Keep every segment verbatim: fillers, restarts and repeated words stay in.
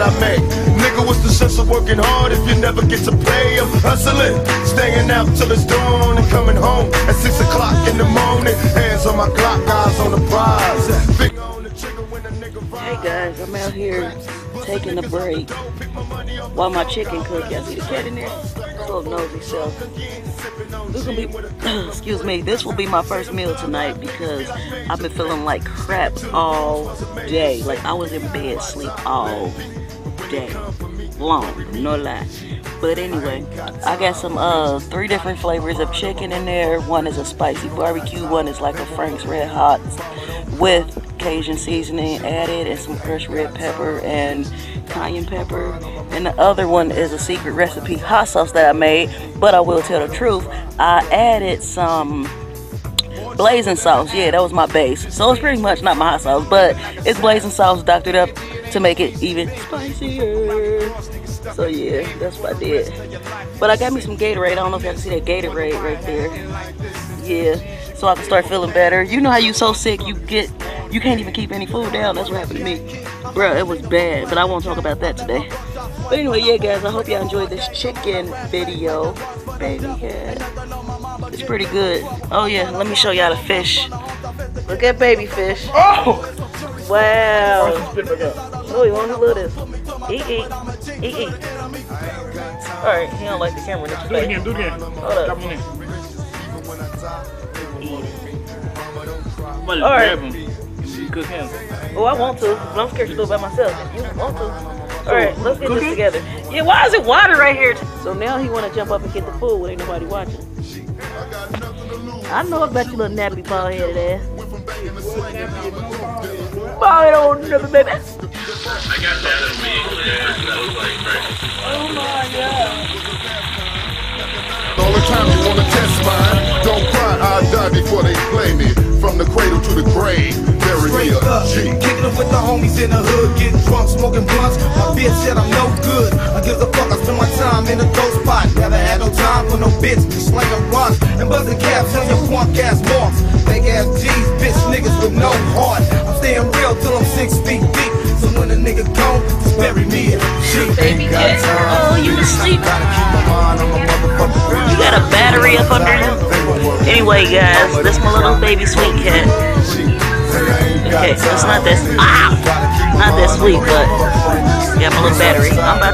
that I make. Nigga, what's the sense of working hard if you never get to play? I'm hustling, staying out till it's dawn and coming home at six o'clock in the morning. Hands on my Glock, eyes on the prize. Finger on the trigger when a nigga rides. Hey guys, I'm out here taking a break while my chicken cook. Y'all see the cat in there? Little nosy self. This will be, excuse me, this will be my first meal tonight because I've been feeling like crap all day. Like I was in bed sleep all day long, no lie. But anyway, I got some uh three different flavors of chicken in there. One is a spicy barbecue, one is like a Frank's Red Hot with Cajun seasoning added and some crushed red pepper and cayenne pepper, and the other one is a secret recipe hot sauce that I made. But I will tell the truth, I added some blazing sauce. Yeah, that was my base, so it's pretty much not my hot sauce, but it's blazing sauce doctored up to make it even spicier. So yeah, that's what I did. But I got me some Gatorade. I don't know if y'all can see that Gatorade right there. Yeah, so I can start feeling better. You know how you so sick you get you can't even keep any food down. That's what happened to me, bro. It was bad, but I won't talk about that today. But anyway, yeah guys, I hope y'all enjoyed this chicken video. Baby cat, it's pretty good. Oh yeah, let me show y'all the fish. Look at baby fish. Oh! Wow. Oh, you want to look at this? Eat, eat, eat, eat. Alright, he don't like the camera in his Do it face. again, do it again. Hold up. Drop him in. Eat it. All Alright. Cook him. Oh, I want to, but I'm scared to do it by myself. You want to? Alright, let's get this together. Yeah, why is it water right here? So now he want to jump up and get the food when ain't nobody watching. I know about you little nappy bald headed ass. Bald head old nipple baby. I got that as being clear. That was like first. Oh my god. All the time you wanna test mine, don't cry, I'll die before they play me. From the cradle to the grave, bury me a G. Kicking it with the homies in the hood, getting drunk, smoking blunts. My bitch said I'm no good. I give a fuck, I spend my time in a ghost spot. Never had no time for no bitch, slinging rocks and buzzing caps on your punk ass marks. Fake ass G's, bitch niggas with no heart. I'm staying real till I'm six feet deep. So when a nigga gone, just bury me a G. Baby cat, oh you asleep. You got a battery up under you? Anyway guys, this my little baby sweet cat. Okay, so it's not this, ah, not this sweet, but got my little battery. I'm about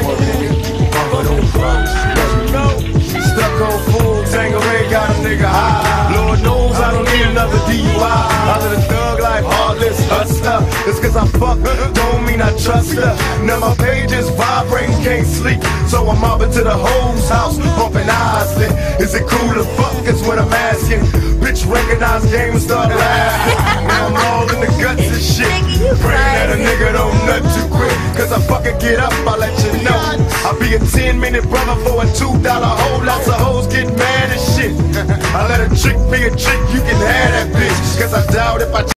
to Stuck on food, tango ain't got a nigga high. Lord knows I don't need another D U I. I live a thug life, heartless hustler. It's cause I fuck her, don't mean I trust her. Now my pages vibrating, can't sleep. So I'm mobbing to the hoes house, bumping eyes lit. Is it cool to fuck? Is what I'm asking. Bitch recognize game and start laughing. Now I'm all in the guts and shit. Praying that a nigga don't nut too quick. Cause I fucking get up, I let you know. I'll be a ten minute brother for a two dollar